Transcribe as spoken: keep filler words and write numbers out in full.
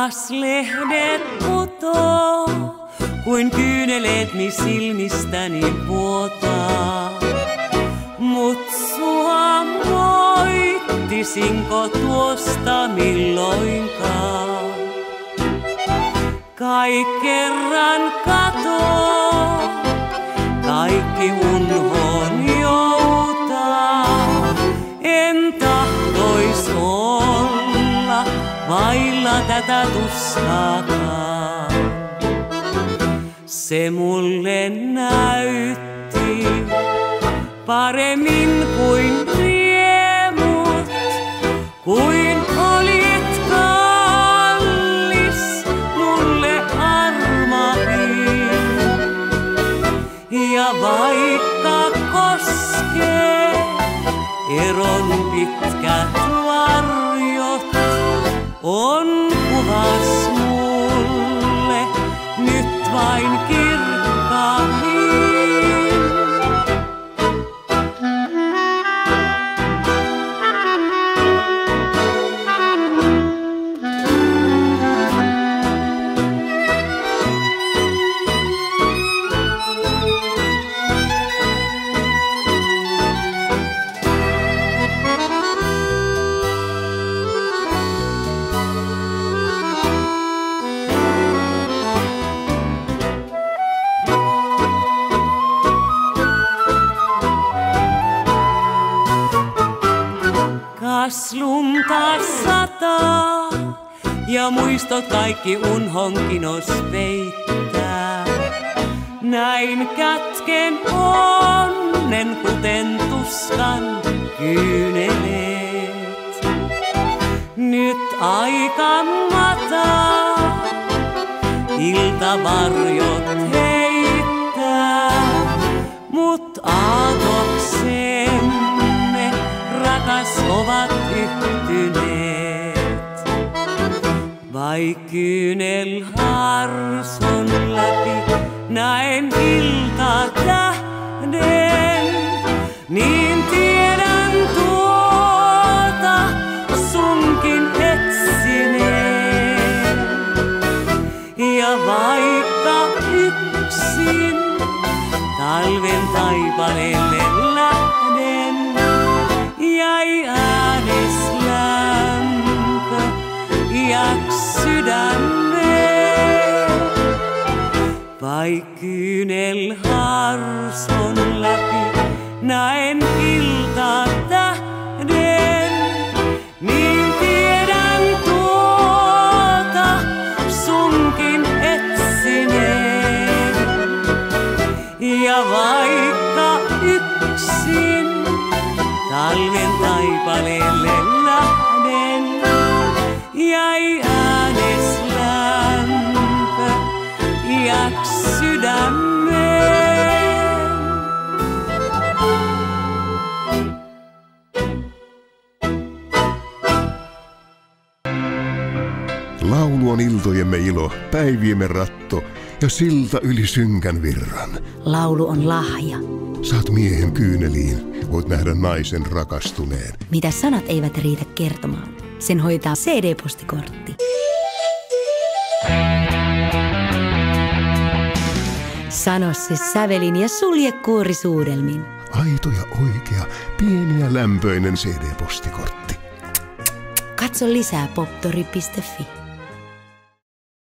Taas lehdet putoo, kuin kyyneleetni silmistäni vuotaa. Mut sua moittisinko tuosta milloinkaan? Kai kerran katoo, kaikki unhoon joutaa. En tahtois olla vailla tätä tuskaakaan. Se mulle näytti paremmin kuin riemut, kuin olit kallis mulle armahin. Ja vaikka koskee eron pitkät varjot, on kuvas mulle nyt vain kirkkaammin. Kas lunta sataa ja muistot kaikki unhonkinos peittää. Näin kätken onnen kuten tuskan kyyneleet. Nyt aika mataa, iltavarjot heittää, mut aatoksemme rakas ovat yhtyneet. Vai kyynel harson läpi näen iltatähden, niin tiedän tuota sunkin etsineen. Ja vaikka yksin talven taipaleelle lähden, jäi äänes lämpö iäks sydämeen. Vai kyynel harson läpi näen iltatähden, niin tiedän tuota sunkin etsineen. Ja vaikka yksin talven taipaleelle lähden, jäi äänes lämpö iäks sydämeen. Laulu on iltojemme ilo, päiviemme ratto ja silta yli synkän virran. Laulu on lahja. Saat miehen kyyneliin, voit nähdä naisen rakastuneen. Mitä sanat eivät riitä kertomaan, sen hoitaa C D-postikortti. Sano se sävelin ja sulje kuorisuudelmin. Aito ja oikea, pieni ja lämpöinen C D-postikortti. Katso lisää poptori piste fi.